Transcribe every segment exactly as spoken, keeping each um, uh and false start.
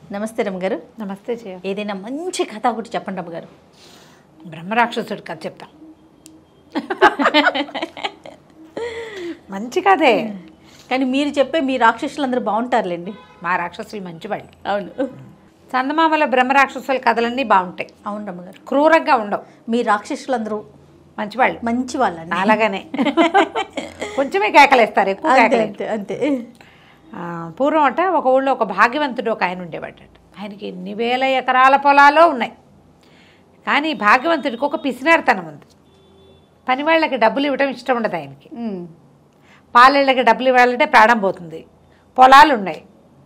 నమస్తే రమ్మగారు. నమస్తే జయ. ఏదైనా మంచి కథ ఒకటి చెప్పండి రమ్మగారు. బ్రహ్మరాక్షసుడి కథ చెప్తాం. మంచి కథే, కానీ మీరు చెప్పే మీ రాక్షసులందరూ బాగుంటారులేండి. మా రాక్షసులు మంచివాళ్ళు. అవును, చందమామల బ్రహ్మరాక్షసుల కథలన్నీ బాగుంటాయి. అవును రమ్మగారు. క్రూరంగా ఉండవు. మీ రాక్షసులందరూ మంచివాళ్ళు. మంచి వాళ్ళండి. అలాగనే కొంచెమే కేకలేస్తారు, ఎక్కువ అంతే కేకలేదు. అంతే అంతే. పూర్వం అట ఒక ఊళ్ళో ఒక భాగ్యవంతుడు ఒక ఆయన ఉండేవాడట. ఆయనకి ఎన్ని వేల ఎకరాల పొలాలో ఉన్నాయి. కానీ భాగ్యవంతుడికి ఒక పిసినారితనం ఉంది. పని వాళ్ళకి డబ్బులు ఇవ్వడం ఇష్టం ఉండదు ఆయనకి. ఉమ్, పాలేళ్ళకి డబ్బులు ఇవ్వాలంటే ప్రాణం పోతుంది. పొలాలు ఉన్నాయి.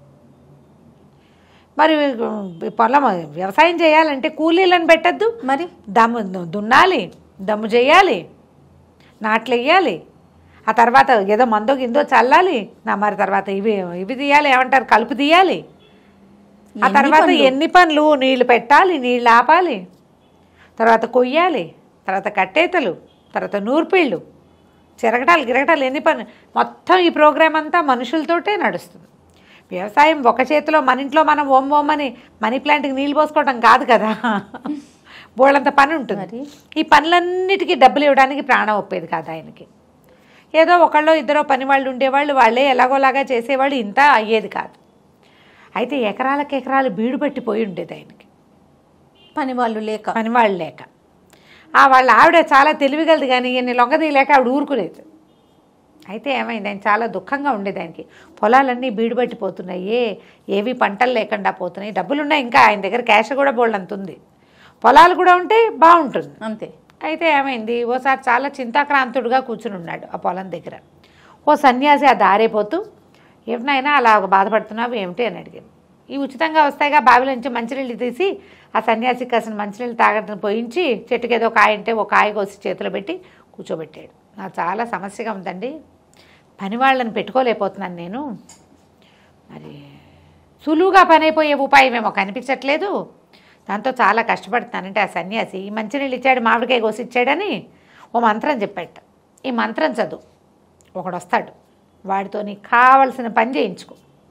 మరి పొలం వ్యవసాయం చేయాలంటే కూలీలను పెట్టద్దు. మరి దమ్ము దున్నాలి, దమ్ము చేయాలి, నాట్లు వేయాలి, ఆ తర్వాత ఏదో మందో గిందో చల్లాలి, నా మరి తర్వాత ఇవి ఇవి తీయాలి, ఏమంటారు కలుపు తీయాలి. ఆ తర్వాత ఎన్ని పనులు, నీళ్లు పెట్టాలి, నీళ్ళు ఆపాలి, తర్వాత కొయ్యాలి, తర్వాత కట్టేతలు, తర్వాత నూర్పిళ్ళు, చిరగటాలు గిరగటాలు, ఎన్ని పనులు. మొత్తం ఈ ప్రోగ్రాం అంతా మనుషులతోటే నడుస్తుంది. వ్యవసాయం ఒక చేతిలో మన ఇంట్లో మనం ఓం ఓం అని మనీ ప్లాంట్కి నీళ్ళు పోసుకోవడం కాదు కదా, బోళ్ళంత పని ఉంటుంది. ఈ పనులన్నిటికీ డబ్బులు ఇవ్వడానికి ప్రాణం ఒప్పేది కాదు ఆయనకి. ఏదో ఒకళ్ళో ఇద్దరో పని వాళ్ళు ఉండేవాళ్ళు, వాళ్ళే ఎలాగోలాగా చేసేవాళ్ళు, ఇంత అయ్యేది కాదు. అయితే ఎకరాలకు ఎకరాలు బీడు పట్టిపోయి ఉండేది ఆయనకి, పని వాళ్ళు లేక. పని వాళ్ళు లేక. ఆ వాళ్ళ ఆవిడ చాలా తెలివిగలదు, కానీ ఈయన్ని లొంగదీయలేక ఆవిడ ఊరుకునేది. అయితే ఏమైంది, ఆయన చాలా దుఃఖంగా ఉండేది. ఆయనకి పొలాలన్నీ బీడు పట్టిపోతున్నాయి, ఏ ఏవి పంటలు లేకుండా పోతున్నాయి. డబ్బులు ఉన్నాయి, ఇంకా ఆయన దగ్గర క్యాష్ కూడా బోల్డ్ అంత ఉంది, పొలాలు కూడా ఉంటే బాగుంటుంది. అంతే. అయితే ఏమైంది, ఓసారి చాలా చింతాక్రాంతుడుగా కూర్చుని ఉన్నాడు ఆ పొలం దగ్గర. ఓ సన్యాసి ఆ దారైపోతూ, ఏమినైనా అలా బాధపడుతున్నావు ఏమిటి అని అడిగాను. ఈ ఉచితంగా వస్తాయిగా బావిలో నుంచి మంచినీళ్ళు తీసి ఆ సన్యాసికి కాసిన మంచినీళ్ళు తాగడం పోయించి, చెట్టుకి ఏదో కాయ ఉంటే ఒక కాయ కోసి చేతిలో పెట్టి కూర్చోబెట్టాడు. నాకు చాలా సమస్యగా ఉందండి, పని వాళ్ళని పెట్టుకోలేకపోతున్నాను నేను, మరి సులువుగా పని అయిపోయే ఉపాయం ఏమో కనిపించట్లేదు, దాంతో చాలా కష్టపడుతున్నానంటే ఆ సన్యాసి ఈ మంచినీళ్ళు ఇచ్చాడు, మామిడికాయ కోసి ఇచ్చాడని ఓ మంత్రం చెప్పాట. ఈ మంత్రం చదువు, ఒకడు వస్తాడు, వాడితో నీకు కావలసిన పని చేయించుకో,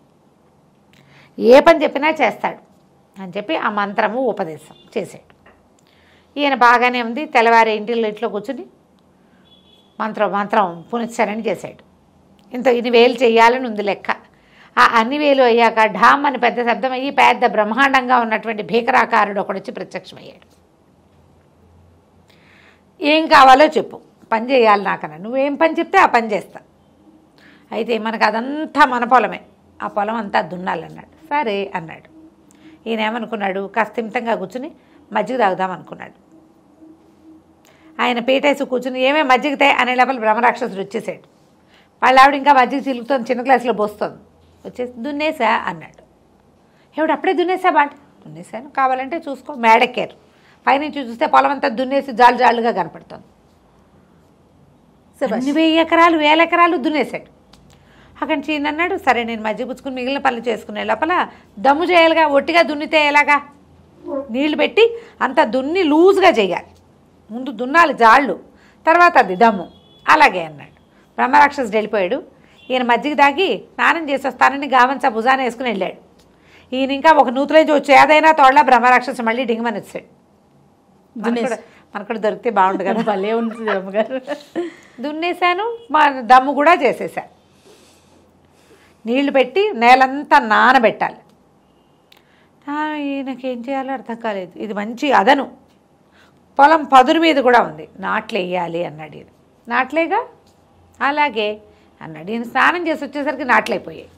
ఏ పని చెప్పినా చేస్తాడు అని చెప్పి ఆ మంత్రము ఉపదేశం చేశాడు. ఈయన బాగానే ఉంది, తెల్లవారి ఇంటిలో ఇంట్లో కూర్చుని మంత్రం మంత్రం పునశ్చరణ చేశాడు. ఇంత ఇన్ని వేలు చేయాలని ఉంది లెక్క. ఆ అన్ని వేలు అయ్యాక ఢామ్ అని పెద్ద శబ్దం అయ్యి పెద్ద బ్రహ్మాండంగా ఉన్నటువంటి భీకరాకారుడు ఒకడు వచ్చి ప్రత్యక్షమయ్యాడు. ఏం కావాలో చెప్పు, పని చేయాలి నాకన్నా, నువ్వేం పని చెప్తే ఆ పని చేస్తా. అయితే మనకు అదంతా మన పొలమే, ఆ పొలం అంతా దున్నాలన్నాడు. సరే అన్నాడు. ఈయన ఏమనుకున్నాడు, కాస్త ఇమితంగా కూర్చుని మజ్జిగ తాగుదాం అనుకున్నాడు. ఆయన పీటేసి కూర్చుని ఏమే మజ్జిగతే అనే లోపల బ్రహ్మరాక్షసుడు వచ్చేసాడు. వాళ్ళ ఆవిడ ఇంకా మజ్జిగ చిలుకుతుంది, చిన్న గ్లాసులో పోస్తుంది. వచ్చేసి దున్నేసా అన్నాడు. ఎవడు అప్పుడే దున్నేసా బాంట, దున్నేసాను, కావాలంటే చూసుకో. మేడెక్కారు, పైనుంచి చూస్తే పొలం అంతా దున్నేసి జాలు జాలుగా కనపడుతుంది. అన్ని వెయ్యి ఎకరాలు వేల ఎకరాలు దున్నేశాడు. అక్కడి నుంచి ఈయన అన్నాడు, సరే నేను మజ్జిగ పుచ్చుకుని మిగిలిన పనులు చేసుకునే లోపల దమ్ము చేయాలిగా, ఒట్టిగా దున్నితే ఎలాగా, నీళ్లు పెట్టి అంత దున్ని లూజ్గా చేయాలి, ముందు దున్నాలి జాళ్ళు, తర్వాత అది దమ్ము. అలాగే అన్నాడు. బ్రహ్మరాక్షసుడు వెళ్ళిపోయాడు. ఈయన మజ్జిగ దాగి స్నానం చేసి వస్తానని గావంచా భుజాన వేసుకుని వెళ్ళాడు. ఈయన ఇంకా ఒక నూతులేంచి వచ్చి ఏదైనా తోడలా బ్రహ్మరాక్షసు మళ్ళీ డింగమని వచ్చాడు. మనకు కూడా దొరికితే బాగుండు కదా, భలే ఉంటుంది అమ్మగారు. దున్నేశాను, మా దమ్ము కూడా చేసేసా. నీళ్లు పెట్టి నేలంతా నానబెట్టాలి. ఈయనకేం చేయాలో అర్థం కాలేదు. ఇది మంచి అదను, పొలం పదురు మీద కూడా ఉంది, నాట్లు వేయాలి అన్నాడు. ఈయన నాట్లేగా, అలాగే అన్నాడు. ఈయన స్నానం చేసి వచ్చేసరికి నాట్లయిపోయాయి.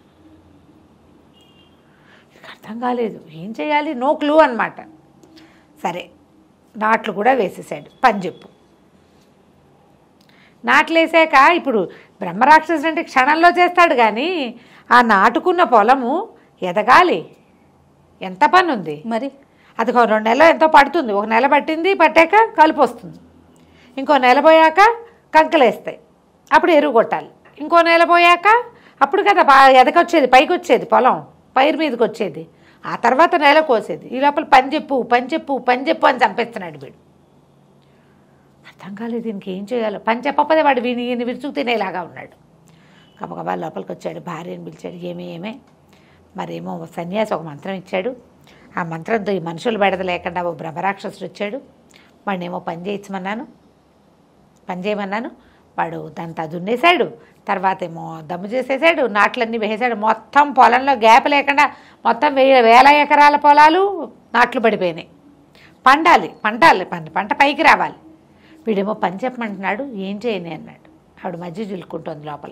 అర్థం కాలేదు, ఏం చేయాలి, నో క్లూ అనమాట. సరే నాట్లు కూడా వేసేసాడు, పని చెప్పు. నాట్లు వేసాక ఇప్పుడు బ్రహ్మరాక్షసుడు అంటే క్షణంలో చేస్తాడు, కానీ ఆ నాటుకున్న పొలము ఎదగాలి, ఎంత పని ఉంది మరి. అది ఒక రెండు నెలలు ఎంతో పడుతుంది. ఒక నెల పట్టింది, పట్టాక కలుపు వస్తుంది. ఇంకో నెల పోయాక కంకలేస్తాయి, అప్పుడు ఎరువు కొట్టాలి. ఇంకో నెల పోయాక అప్పుడు కదా ఎదకొచ్చేది, పైకి వచ్చేది, పొలం పైరు మీదకి వచ్చేది. ఆ తర్వాత నెల కోసేది. ఈ లోపల పని చెప్పు పని చెప్పు పని చెప్పు అని చంపేస్తున్నాడు వీడు. అర్థం కాలేదు దీనికి ఏం చేయాలో. పని చెప్పకపోతే వాడు వీని ఈయన విరుచుకు తినేలాగా ఉన్నాడు. గబగబా లోపలికి వచ్చాడు, భార్యను పిలిచాడు. ఏమే ఏమే మరేమో సన్యాసి ఒక మంత్రం ఇచ్చాడు. ఆ మంత్రంతో ఈ మనుషులు బెడద లేకుండా ఓ బ్రహ్మరాక్షసుడు వచ్చాడు. వాడినేమో పని చేయించమన్నాను పని చేయమన్నాను వాడు దాంతో దున్నేశాడు. తర్వాత ఏమో దమ్ము చేసేసాడు, నాట్లన్నీ వేసాడు. మొత్తం పొలంలో గ్యాప్ లేకుండా మొత్తం వే వేల ఎకరాల పొలాలు నాట్లు పడిపోయినాయి. పండాలి పండాలి పంట పంట పైకి రావాలి. వీడేమో పని చెప్పమంటున్నాడు, ఏం చేయని అన్నాడు. ఆవిడ మధ్య చిలుక్కుంటుంది లోపల.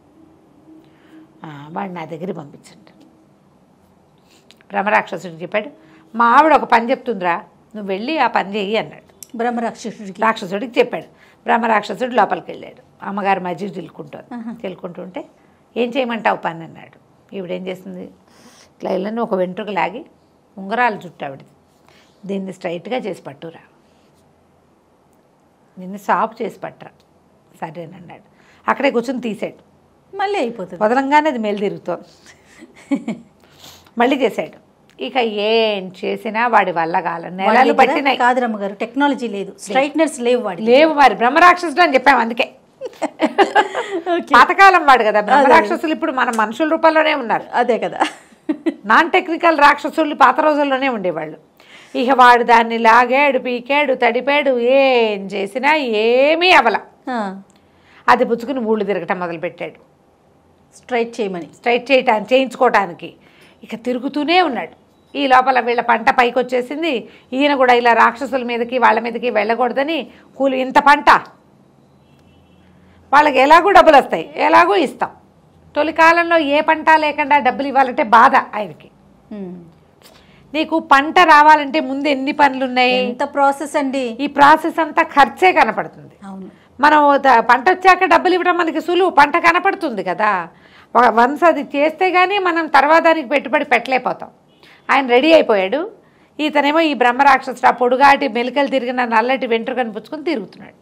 వాడు నా దగ్గర పంపించండి. బ్రహ్మరాక్షసుడికి చెప్పాడు, మా ఆవిడ ఒక పని చెప్తుందిరా, నువ్వు వెళ్ళి ఆ పని చెయ్యి అన్నాడు. బ్రహ్మరాక్షసుడికి రాక్షసుడికి చెప్పాడు. బ్రహ్మరాక్షసుడు లోపలికి వెళ్ళాడు. అమ్మగారు మధ్య చిలుకుంటుంది. చిలుకుంటుంటే ఏం చేయమంటావు పని అన్నాడు. ఈవిడేం చేస్తుంది, ఇట్లా ఇళ్ళని ఒక వెంట్రుక లాగి ఉంగరాలు చుట్టూ ఆవిడది, దీన్ని స్ట్రైట్గా చేసి పట్టురా, నిన్ను సాఫ్ చేసి పట్టరా. సరేనన్నాడు. అక్కడే కూర్చొని తీసాడు. మళ్ళీ అయిపోతుంది. వదలంగానే అది మేలు తిరుగుతోంది. మళ్ళీ చేశాడు. ఇక ఏం చేసినా వాడి వల్ల కాల నెలలు పట్టినాయి. కాదు రమ్మగారు, టెక్నాలజీ లేదు, స్ట్రైట్నర్స్ లేవు వాడి లేవు. మరి బ్రహ్మరాక్షసుడు అని చెప్పాము అందుకే. పాతకాలం వాడు కదా బ్రహ్మరాక్షసులు. ఇప్పుడు మన మనుషుల రూపంలోనే ఉన్నారు. అదే కదా, నాన్ టెక్నికల్ రాక్షసులు పాత రోజుల్లోనే ఉండేవాళ్ళు. ఇక వాడు దాన్ని లాగాడు, పీకాడు, తడిపాడు, ఏం చేసినా ఏమీ అవల. అది పుచ్చుకుని ఊళ్ళు తిరగటం మొదలుపెట్టాడు. స్ట్రైట్ చేయమని స్ట్రైట్ చేయటానికి చేయించుకోవటానికి. ఇక తిరుగుతూనే ఉన్నాడు. ఈ లోపల వీళ్ళ పంట పైకి వచ్చేసింది. ఈయన కూడా ఇలా రాక్షసుల మీదకి వాళ్ళ మీదకి వెళ్ళకూడదని కూలి, ఇంత పంట వాళ్ళకి ఎలాగూ డబ్బులు వస్తాయి, ఎలాగూ ఇస్తాం. తొలి కాలంలో ఏ పంట లేకుండా డబ్బులు ఇవ్వాలంటే బాధ ఆయనకి. నీకు పంట రావాలంటే ముందు ఎన్ని పనులు ఉన్నాయి, ఎంత ప్రాసెస్ అండి. ఈ ప్రాసెస్ అంతా ఖర్చే కనపడుతుంది. అవును, మనం పంట వచ్చాక డబ్బులు ఇవ్వడం మనకి సులువు, పంట కనపడుతుంది కదా. వన్స్ అది చేస్తే కానీ మనం తర్వాత దానికి పెట్టుబడి పెట్టలేకపోతాం. ఆయన రెడీ అయిపోయాడు. ఇతనేమో ఈ బ్రహ్మరాక్షసుడు ఆ పొడుగాటి మెలికలు తిరిగిన నల్లటి వెంట్రుకని పుచ్చుకొని తిరుగుతున్నాడు.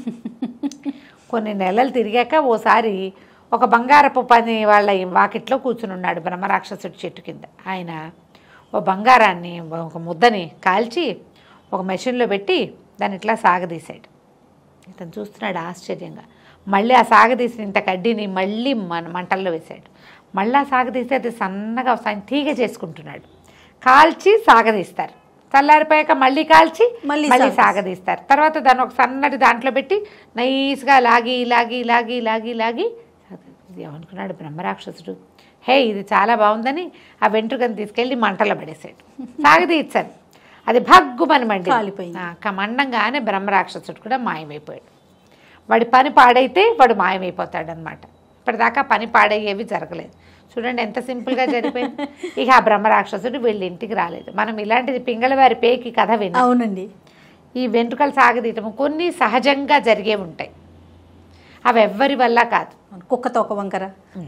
కొన్ని నెలలు తిరిగాక ఓసారి ఒక బంగారపు పని వాళ్ళ వాకిట్లో కూర్చుని ఉన్నాడు బ్రహ్మరాక్షసుడి చెట్టు కింద. ఆయన ఓ బంగారాన్ని ఒక ముద్దని కాల్చి ఒక మెషిన్లో పెట్టి దాన్ని ఇట్లా సాగదీశాడు. ఇతను చూస్తున్నాడు ఆశ్చర్యంగా. మళ్ళీ ఆ సాగదీసిన ఇంత కడ్డీని మళ్ళీ మన మంటల్లో వేశాడు. మళ్ళీ ఆ సాగదీసి అది సన్నగా ఆయన తీగ చేసుకుంటున్నాడు. కాల్చి సాగదీస్తారు. చల్లారిపోయాక మళ్ళీ కాల్చి మళ్ళీ సాగదీస్తారు. తర్వాత దాన్ని ఒక సన్నటి దాంట్లో పెట్టి నైస్గా లాగి లాగి లాగి లాగి లాగి ఏమనుకున్నాడు బ్రహ్మరాక్షసుడు, హే ఇది చాలా బాగుందని ఆ వెంట్రుకని తీసుకెళ్ళి మంటలో పడేసాడు. సాగదీశాడు. అది భగ్గుమని మండి మండంగానే బ్రహ్మరాక్షసుడు కూడా మాయమైపోయాడు. వాడి పని పాడైతే వాడు మాయమైపోతాడు అనమాట. ఇప్పటిదాకా పని పాడయ్యేవి జరగలేదు. చూడండి ఎంత సింపుల్గా జరిగిపోయింది. ఇక ఆ బ్రహ్మరాక్షసుడు వీళ్ళ ఇంటికి రాలేదు. మనం ఇలాంటిది పింగళవారి పేకి కథ విన్నాం. అవునండి. ఈ వెంట్రుకలు సాగదీయటం కొన్ని సహజంగా జరిగే ఉంటాయి, అవి ఎవ్వరి వల్ల కాదు. కుక్కతో ఒక వంకర.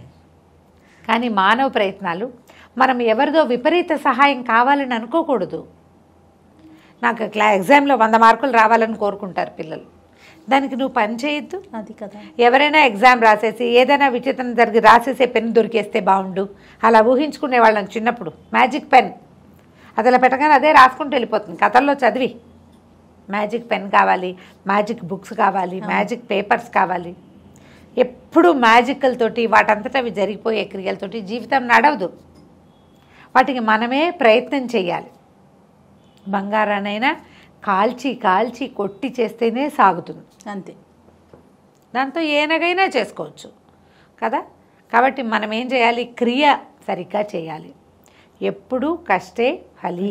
కానీ మానవ ప్రయత్నాలు, మనం ఎవరిదో విపరీత సహాయం కావాలని అనుకోకూడదు. నాకు క్లా ఎగ్జామ్లో వంద మార్కులు రావాలని కోరుకుంటారు పిల్లలు. దానికి నువ్వు పని చేయొద్దు. అది కదా, ఎవరైనా ఎగ్జామ్ రాసేసి ఏదైనా విచిత్రం జరిగి రాసేసే పెన్ దొరికేస్తే బాగుండు అలా ఊహించుకునే వాళ్ళని చిన్నప్పుడు. మ్యాజిక్ పెన్ అది అలా పెట్టగానే అదే రాసుకుంటూ వెళ్ళిపోతుంది. కథల్లో చదివి మ్యాజిక్ పెన్ కావాలి, మ్యాజిక్ బుక్స్ కావాలి, మ్యాజిక్ పేపర్స్ కావాలి. ఎప్పుడు మ్యాజికల్తోటి వాటంతటా అవి జరిగిపోయే క్రియలతోటి జీవితం నడవదు. వాటికి మనమే ప్రయత్నం చేయాలి. బంగారానైనా కాల్చి కాల్చి కొట్టి చేస్తేనే సాగుతుంది. అంతే. దాంతో ఏనగైనా చేసుకోవచ్చు కదా. కాబట్టి మనం ఏం చేయాలి, క్రియ సరిగ్గా చేయాలి. ఎప్పుడూ కష్టే ఫలి,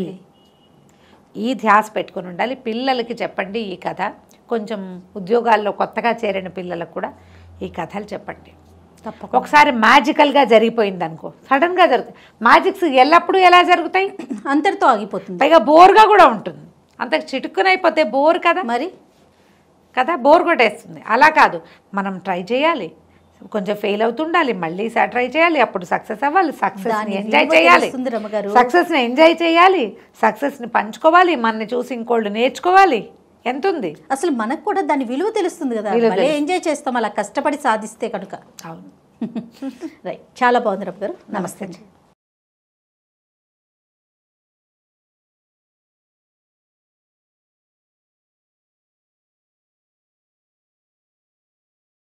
ఈ ధ్యాస పెట్టుకుని ఉండాలి. పిల్లలకి చెప్పండి ఈ కథ. కొంచెం ఉద్యోగాల్లో కొత్తగా చేరిన పిల్లలకు కూడా ఈ కథలు చెప్పండి. తప్పకుండా. ఒకసారి మ్యాజికల్గా జరిగిపోయింది అనుకో, సడన్గా జరుగుతాయి. మ్యాజిక్స్ ఎల్లప్పుడూ ఎలా జరుగుతాయి, అంతటితో ఆగిపోతుంది. పైగా బోర్గా కూడా ఉంటుంది. అంత చిటుక్కునైపోతే బోర్ కదా మరి కదా, బోర్ కొట్టేస్తుంది. అలా కాదు, మనం ట్రై చేయాలి, కొంచెం ఫెయిల్ అవుతుండాలి, మళ్ళీ ట్రై చేయాలి, అప్పుడు సక్సెస్ అవ్వాలి, సక్సెస్ని ఎంజాయ్ చేయాలి, సక్సెస్ని ఎంజాయ్ చేయాలి, సక్సెస్ని పంచుకోవాలి, మనని చూసి ఇంకోళ్ళు నేర్చుకోవాలి. ఎంత ఉంది అసలు మనకు కూడా దాని విలువ తెలుస్తుంది కదా, ఎంజాయ్ చేస్తాం అలా కష్టపడి సాధిస్తే కనుక. అవును. రైట్, చాలా బాగుంది రమ్మ గారు. నమస్తే.